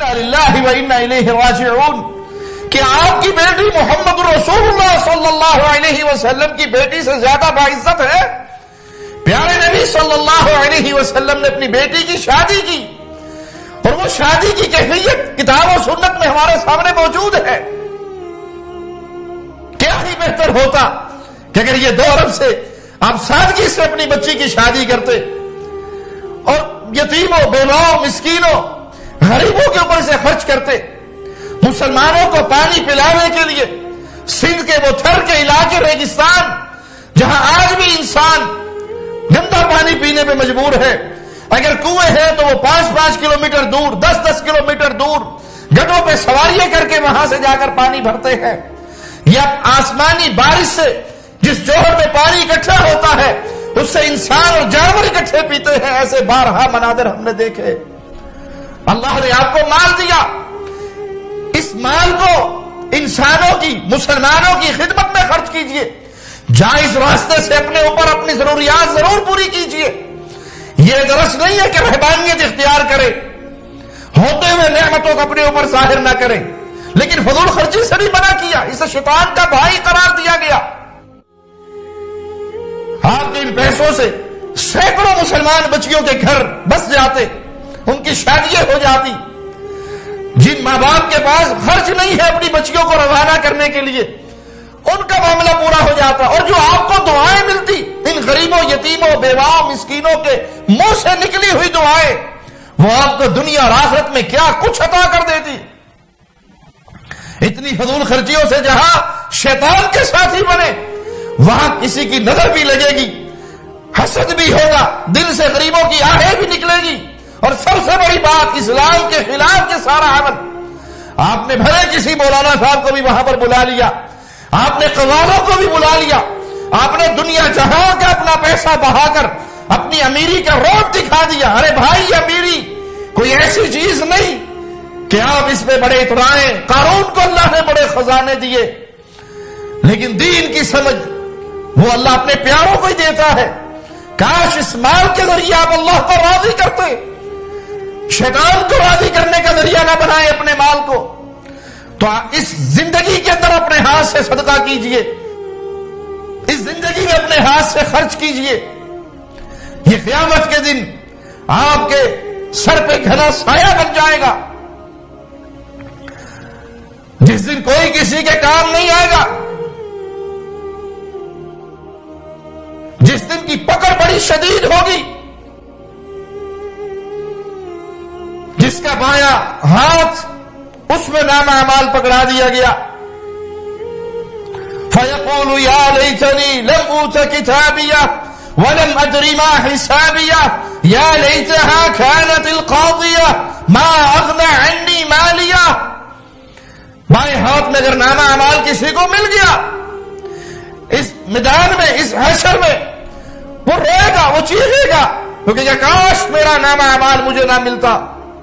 انا للہ و انا الیہ راجعون کہ آپ کی بیٹی محمد رسول اللہ صلی اللہ علیہ وسلم کی بیٹی سے زیادہ باعزت ہے؟ پیارے نبی صلی اللہ علیہ وسلم نے اپنی بیٹی کی شادی کی، اور وہ شادی کی کیفیت کتاب و سنت میں ہمارے سامنے موجود ہے۔ کیا ہی بہتر ہوتا کہ اگر یہ 2 ارب سے آپ سادگی سے اپنی بچی کی شادی کرتے اور یتیموں، بیواؤں، مسکینوں، غریبوں کے اوپر سے خرچ کرتے، مسلمانوں کو پانی پلانے کے لیے سندھ کے وہ تھر کے علاقے ریگستان جہاں آج بھی انسان گندا پانی پینے پہ مجبور ہے، اگر کنویں ہیں تو وہ 5-5 کلومیٹر دور، 10-10 کلومیٹر دور گڑھوں پہ سواریاں کر کے وہاں سے جا کر پانی بھرتے ہیں، یا آسمانی بارش سے جس جوہر میں پانی اکٹھا ہوتا ہے اس سے انسان اور جانور اکٹھے پیتے ہیں۔ ایسے بارہا مناظر ہم نے دیکھے۔ اللہ نے آپ کو مال دیا، اس مال کو انسانوں کی، مسلمانوں کی خدمت میں خرچ کیجئے، جائز راستے سے اپنے اوپر اپنی ضروریات ضرور پوری کیجئے۔ یہ درس نہیں ہے کہ رہبانیت اختیار کرے، ہوتے ہوئے نعمتوں کو اپنے اوپر ظاہر نہ کرے، لیکن فضول خرچی سے بھی منع کیا، اسے شیطان کا بھائی قرار دیا گیا۔ آپ کے ان پیسوں سے سینکڑوں مسلمان بچیوں کے گھر بس جاتے، ان کی شادیاں ہو جاتی۔ جن ماں باپ کے پاس خرچ نہیں ہے اپنی بچیوں کو روانہ کرنے کے لیے، ان کا معاملہ پورا ہو جاتا، اور جو آپ کو دعائیں ملتی ان غریبوں، یتیموں، بیواؤں، مسکینوں کے منہ سے نکلی ہوئی دعائیں، وہ آپ کو دنیا اور آخرت میں کیا کچھ عطا کر دیتی۔ اتنی فضول خرچیوں سے جہاں شیطان کے ساتھی بنے، وہاں کسی کی نظر بھی لگے گی، حسد بھی ہوگا، دل سے غریبوں کی آہیں بھی نکلے گی، اور سب سے بڑی بات اسلام کے خلاف کے سارا عمل۔ آپ نے بھلے کسی مولانا صاحب کو بھی وہاں پر بلا لیا، آپ نے قوالوں کو بھی بلا لیا، آپ نے دنیا جہاں کا اپنا پیسہ بہا کر اپنی امیری کا روپ دکھا دیا۔ ارے بھائی، امیری کوئی ایسی چیز نہیں کہ آپ اس پہ بڑے اترائیں۔ قارون کو اللہ نے بڑے خزانے دیے، لیکن دین کی سمجھ وہ اللہ اپنے پیاروں کو ہی دیتا ہے۔ کاش اس مال کے ذریعے آپ اللہ کو راضی کرتے، شیطان کو راضی کرنے کا ذریعہ نہ بنائے اپنے مال کو۔ تو اس زندگی کے اندر اپنے ہاتھ سے صدقہ کیجئے، اس زندگی میں اپنے ہاتھ سے خرچ کیجئے۔ یہ قیامت کے دن آپ کے سر پہ گھنا سایہ بن جائے گا، جس دن کوئی کسی کے کام نہیں آئے گا، جس دن کی پکڑ بڑی شدید ہوگی، جس کا بایاں ہاتھ اس میں نامہ اعمال پکڑا دیا گیا۔ فَيَقُولُ يَا لَيْتَنِي لَمْ أُوتَ كِتَابِيَهْ وَلَمْ أَدْرِ مَا حِسَابِيَهْ يَا لَيْتَهَا كَانَتِ الْقَاضِيَةَ مَا أَغْنَى عَنِّي مَالِيَهْ۔ بائیں ہاتھ میں اگر نامہ اعمال کسی کو مل گیا، اس میدان میں، اس حشر میں وہ روئے گا، وہ چیخے گا، کیونکہ کہ کاش میرا نامہ اعمال مجھے نہ ملتا،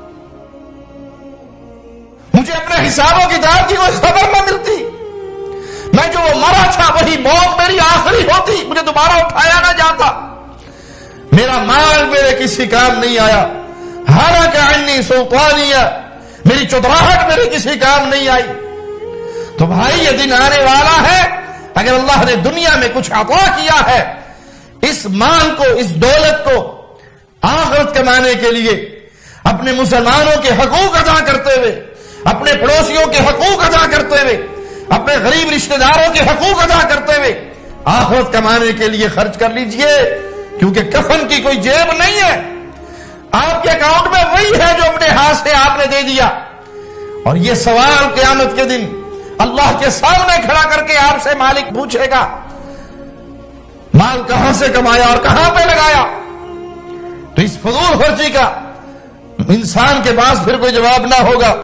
مجھے اپنے حساب و کتاب کی کوئی خبر نہ ملتی، میں جو وہ مرا تھا وہی موت میری آخری ہوتی، مجھے دوبارہ اٹھایا نہ جاتا، میرا مال میرے کسی کام نہیں آیا، حالانکہ عنی سلطانیہ، میری چودراہٹ میرے کسی کام نہیں آئی۔ تو بھائی یہ دن آنے والا ہے، اگر اللہ نے دنیا میں کچھ عطا کیا ہے، اس مال کو، اس دولت کو آخرت کمانے کے لیے اپنے مسلمانوں کے حقوق ادا کرتے ہوئے، اپنے پڑوسیوں کے حقوق ادا کرتے ہوئے، اپنے غریب رشتہ داروں کے حقوق ادا کرتے ہوئے آخرت کمانے کے لیے خرچ کر لیجئے، کیونکہ کفن کی کوئی جیب نہیں ہے، آپ کے اکاؤنٹ میں وہی ہے جو اپنے ہاتھ سے آپ نے دے دیا، اور یہ سوال قیامت کے دن اللہ کے سامنے کھڑا کر کے آپ سے مالک پوچھے گا، مال کہاں سے کمایا اور کہاں پہ لگایا؟ تو اس فضول خرچی کا انسان کے پاس پھر کوئی جواب نہ ہوگا۔